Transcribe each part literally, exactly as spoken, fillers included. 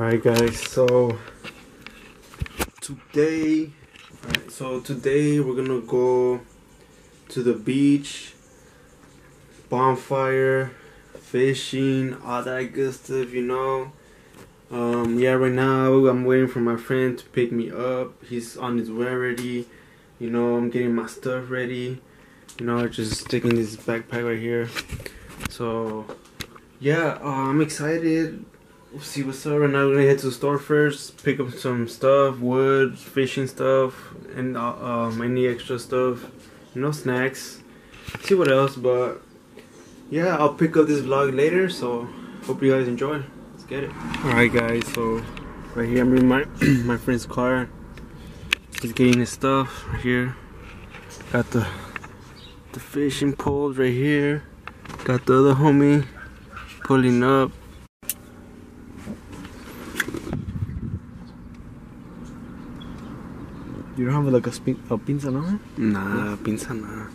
Alright guys, so today alright, so today we're gonna go to the beach, bonfire, fishing, all that good stuff, you know. Um yeah, right now I'm waiting for my friend to pick me up. He's on his way already. You know, I'm getting my stuff ready. You know, just sticking this backpack right here. So yeah, uh, I'm excited. We'll see what's up. Right now we're gonna head to the store first, pick up some stuff, wood, fishing stuff, and uh, um, any extra stuff, you know, snacks. See what else, but yeah, I'll pick up this vlog later. So hope you guys enjoy. Let's get it. All right, guys. So right here I'm in my my friend's car. He's getting his stuff right here. Got the the fishing poles right here. Got the other homie pulling up. You don't have like a, spin a pinza, no? Nah, pinza nah.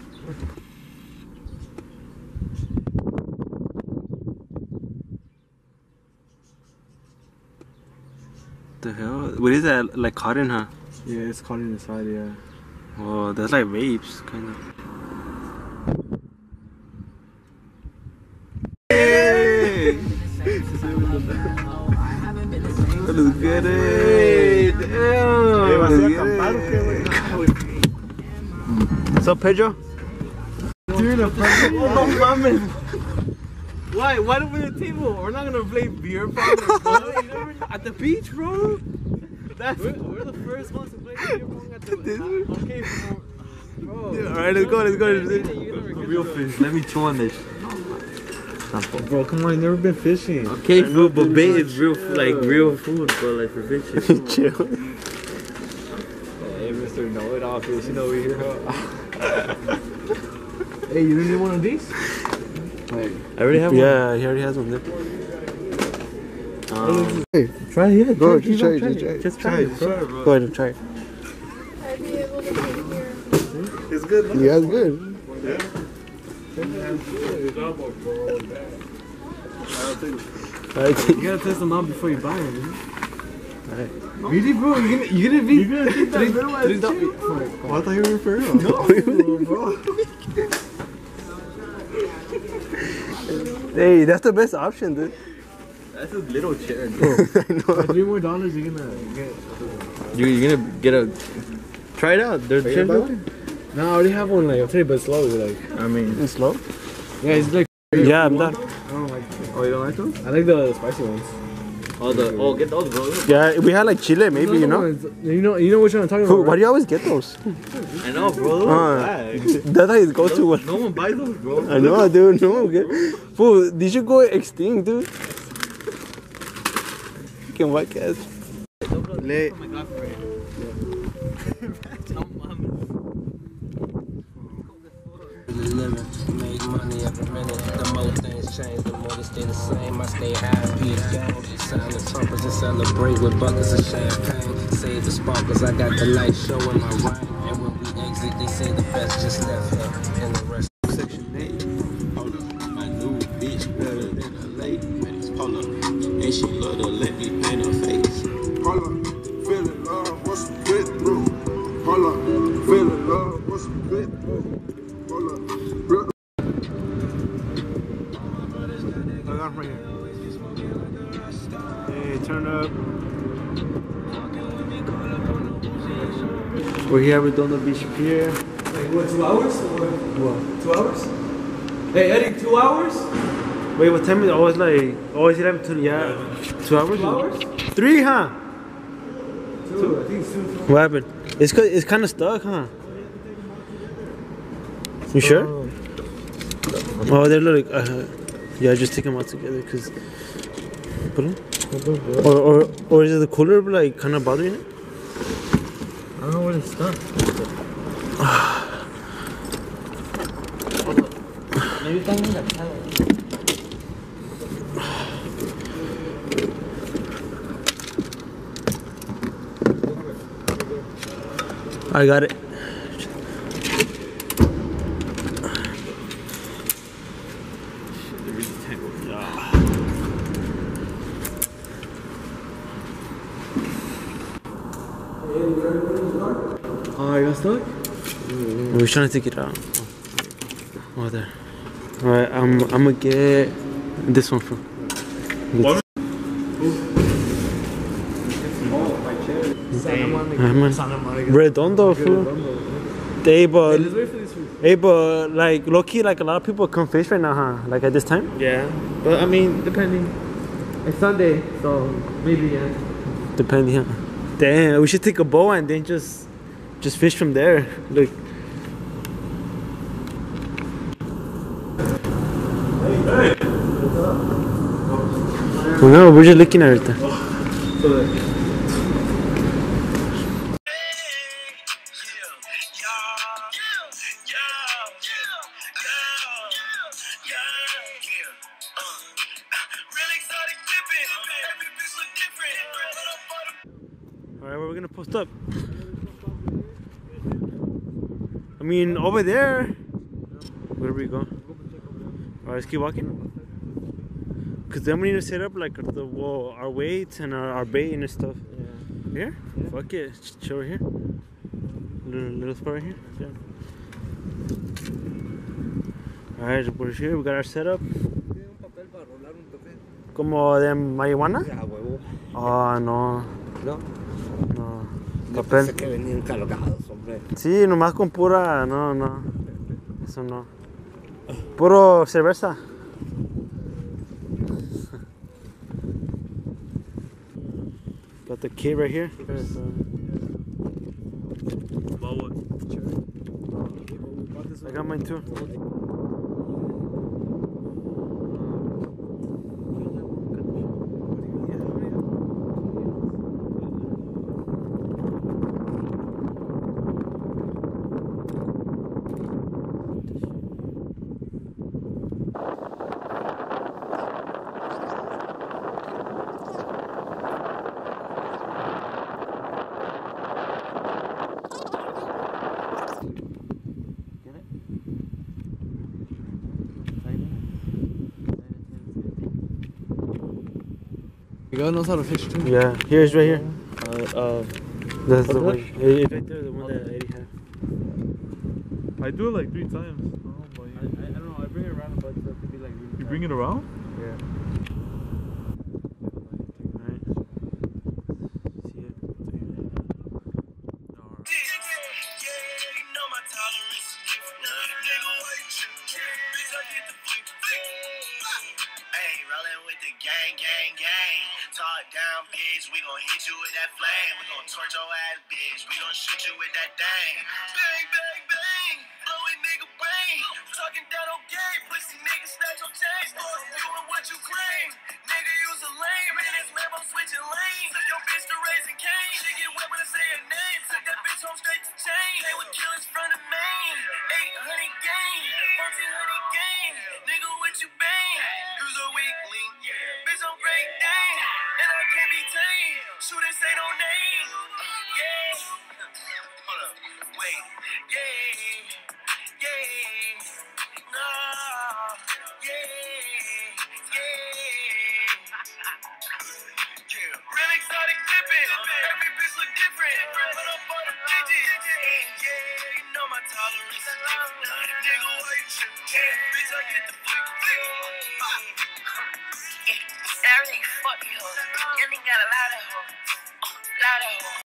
The hell? What is that? Like cotton, huh? Yeah, it's caught in the side, yeah. Oh, that's like vapes, kind of. Hey! Let's get it! Damn! What's up, Pedro? Dude, a present? Oh, no mames! Why? Why don't we at the table? We're not gonna play beer pong at the beach, bro. That's we're, we're the first ones to play beer pong at the beach. Okay, bro. Bro. Yeah, alright, let's go, let's go. Let's go. Real fish. Let me chew on this. Bro, come on, you've never been fishing. Okay, bro, but bait is real, like real food, bro, like for fishing. Chill. Hey, Mister Know-It-All fishing over here. Hey, you didn't need one of these? Hey. I already have one. Yeah, he already has one there. Um, hey, try it, yeah. Go, try, just try it, try, just try it. Just try it, bro. Bro. Go ahead and try it. I'd be able to take here. It's good, huh? Yeah, it's good. Yeah. Alright, you gotta test them out before you buy them. Alright. Really, bro? You're gonna, you're gonna be. You're gonna take that three, middle three, three, oh, I thought you were for real. No, bro. Hey, that's the best option, dude. That's a little chair, bro. I know. For three more dollars, you're gonna get. You, you're gonna get a. Try it out. There's chairs. No, I already have one. Like, I'll tell you, but slow. Like, I mean, it's slow. Yeah, it's like. Yeah, I'm done. I don't like. Oh, you don't like those? I like the spicy ones. Oh, the oh, get those, bro. Yeah, we had like chile, maybe, you know. Ones, you know, you know which one I'm talking about. Who, why do you always get those? I know, bro. Uh, that's how you go to one. No one buys those, bro. I know, dude. No one get. Fool, these should go extinct, dude. Fucking white cats. Late. Oh my god, Fred. Make money every minute. The more things change, the more they stay the same. I stay high, be a gang. Sign the trumpets and celebrate with buckets of champagne. Save the sparkles, I got the light showing my rhyme. And when we exit, they say the best just left here. And the rest. Section eight. Hold up, my new bitch better than a late. Hold up, and she love to let me paint her face. Hold up, feeling love, what's some good through? Hold up, feeling love, what's some good through? Hold up. Right here. Hey, turn up. We're here with Redondo Beach Pier. Like what, two hours? Or what? Two hours? Hey, Eddie, two hours? Wait, what time is it? Oh, it's like, oh, is it eleven twenty? Yeah. Two hours? Two hours? Three, huh? Two, two? I think it's two. What happened? It's, it's kind of stuck, huh? You sure? Oh, oh they're like, uh, yeah, just take them out together, cause. Put them. Or or or is it the cooler like kind of bothering it? I don't know what it's stuck. Maybe también la chava. I got it. stuck? We're trying to take it out. Oh, over there. Alright, I'm, I'm gonna get this one from. This. Redondo food. Hey, but, hey, but like low key, like a lot of people come fish right now, huh? Like at this time? Yeah, but I mean, depending. It's Sunday, so maybe yeah. Depending, huh? Damn, we should take a boat and then just, just fish from there. Look. Well, no, we're just looking at it. There. Alright, where are we gonna post up? I mean, over there. Where do we go? Alright, let's keep walking. Cause then we need to set up like the well, our weights and our, our bait and stuff. Yeah. Here? Yeah. Fuck it. Just chill right here. Little, little spot right here. Yeah. Alright, we're here. We got our setup. Como de marihuana? Oh, no. No. No. Papel. Que venían cargados, hombre. Sí, nomás con pura. No, no. Eso no. Puro cerveza. Got the kit right here. I got mine too. God knows how to fish too. Yeah, here's right here. Uh, uh, That's the one. It's right there, the one that Eddie had. I do it like three times. Oh, I, I, I don't know. I bring it around, but it could be like. Really you bring it around? Yeah. Alright. See it. Gang, gang, gang. Talk down, bitch. We gon' hit you with that flame. We gon' torch your ass, bitch. We gon' shoot you with that thing. Bang, bang, bang. Blowing nigga brain. Talking down on game. Pussy nigga snatch your chain. Start doing what you claim. Nigga, use a lame. In this Lambo switching lanes. Took your bitch to raising cane. She get wet when I say her name. Took that bitch home straight to chain. They would kill us from the main. eight hundred gang. fourteen hundred gang. Nigga, what you bang? Use a weak link. Bitch, I'm great dang. And I can't be tamed. Shooters say no name. Yeah. Hold up. Wait. Yeah. Yeah. No. Yeah. Yeah. Yeah. Real exotic dipping. Every bitch look different. Put up all the digits. Yeah. You know my tolerance. Nigga, why you tripping? Bitch, I get the flick. I really fuck you, ho. You ain't got a lot of ho. A lot of ho.